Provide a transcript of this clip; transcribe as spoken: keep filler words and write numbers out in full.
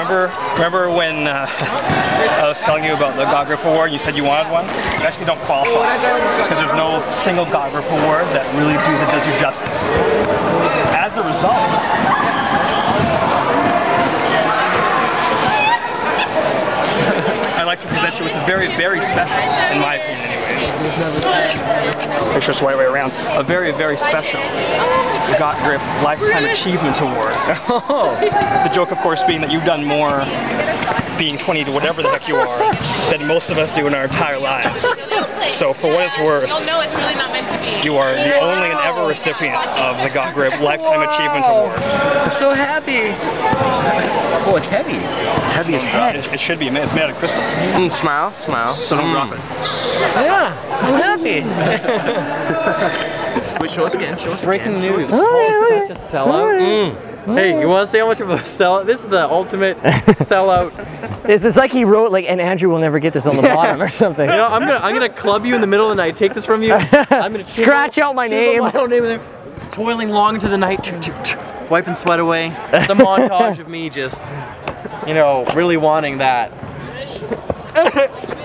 remember remember when uh, I was telling you about the God Grip Award and you said you wanted one? You actually don't qualify because there's no single God Grip Award that really does, does you justice. As a result, I'd like to present you with a very, very special, in my opinion anyways, make sure it's the right way around, a very, very special God Grip Lifetime Achievement Award. Oh. The joke, of course, being that you've done more being twenty to whatever the heck you are than most of us do in our entire lives. So for what it's worth, you'll know it's really not meant to be. You are the only and ever recipient of the God Grip Lifetime wow. Achievement Award. I'm so happy. Oh, it's heavy. Heavy as fuck. It, it should be. It's made out of crystal. Mm, smile, smile. So don't mm. drop it. Yeah, I'm happy. Wait, show us again. Show us Breaking again. news. Show us Oh, such a sellout. Mm. Hey, you want to say how much of a sellout? This is the ultimate sellout. It's, it's like he wrote like, and Andrew will never get this on the bottom or something. You know, I'm gonna I'm gonna club you in the middle of the night, take this from you. I'm gonna scratch chisel, out my chisel name. My own name and then toiling long into the night, wiping sweat away. It's a montage of me just, you know, really wanting that.